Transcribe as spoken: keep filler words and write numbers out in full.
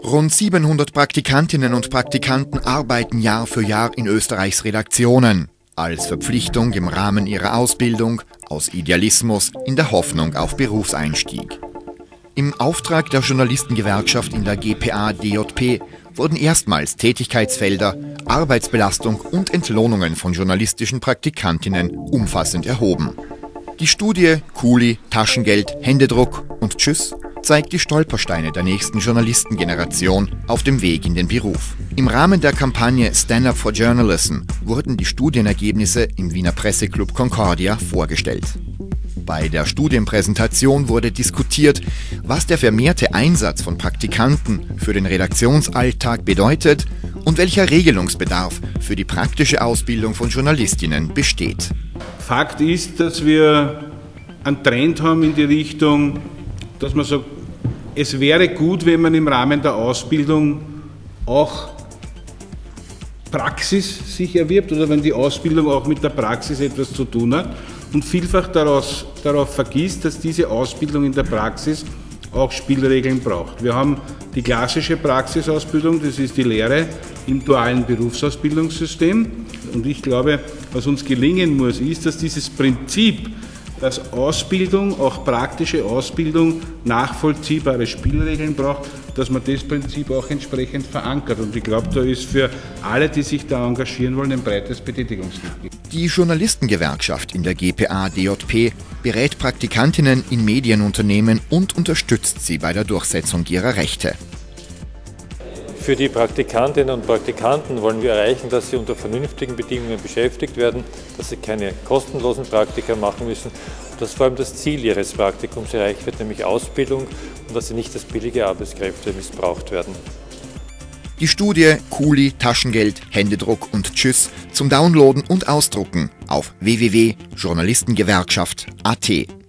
Rund siebenhundert Praktikantinnen und Praktikanten arbeiten Jahr für Jahr in Österreichs Redaktionen. Als Verpflichtung im Rahmen ihrer Ausbildung, aus Idealismus, in der Hoffnung auf Berufseinstieg. Im Auftrag der Journalistengewerkschaft in der G P A D J P wurden erstmals Tätigkeitsfelder, Arbeitsbelastung und Entlohnungen von journalistischen Praktikantinnen umfassend erhoben. Die Studie Kuli, Taschengeld, Händedruck und Tschüss zeigt die Stolpersteine der nächsten Journalistengeneration auf dem Weg in den Beruf. Im Rahmen der Kampagne Stand Up for Journalism wurden die Studienergebnisse im Wiener Presseclub Concordia vorgestellt. Bei der Studienpräsentation wurde diskutiert, was der vermehrte Einsatz von Praktikanten für den Redaktionsalltag bedeutet und welcher Regelungsbedarf für die praktische Ausbildung von Journalistinnen besteht. Fakt ist, dass wir einen Trend haben in die Richtung, dass man sagt, es wäre gut, wenn man im Rahmen der Ausbildung auch Praxis sich erwirbt oder wenn die Ausbildung auch mit der Praxis etwas zu tun hat und vielfach daraus, darauf vergisst, dass diese Ausbildung in der Praxis auch Spielregeln braucht. Wir haben die klassische Praxisausbildung, das ist die Lehre im dualen Berufsausbildungssystem. Und ich glaube, was uns gelingen muss, ist, dass dieses Prinzip, dass Ausbildung, auch praktische Ausbildung, nachvollziehbare Spielregeln braucht, dass man das Prinzip auch entsprechend verankert. Und ich glaube, da ist für alle, die sich da engagieren wollen, ein breites Betätigungsgebiet. Die Journalistengewerkschaft in der G P A D J P berät Praktikantinnen in Medienunternehmen und unterstützt sie bei der Durchsetzung ihrer Rechte. Für die Praktikantinnen und Praktikanten wollen wir erreichen, dass sie unter vernünftigen Bedingungen beschäftigt werden, dass sie keine kostenlosen Praktika machen müssen und dass vor allem das Ziel ihres Praktikums erreicht wird, nämlich Ausbildung, und dass sie nicht als billige Arbeitskräfte missbraucht werden. Die Studie Kuli, Taschengeld, Händedruck und Tschüss zum Downloaden und Ausdrucken auf w w w punkt journalistengewerkschaft punkt a t.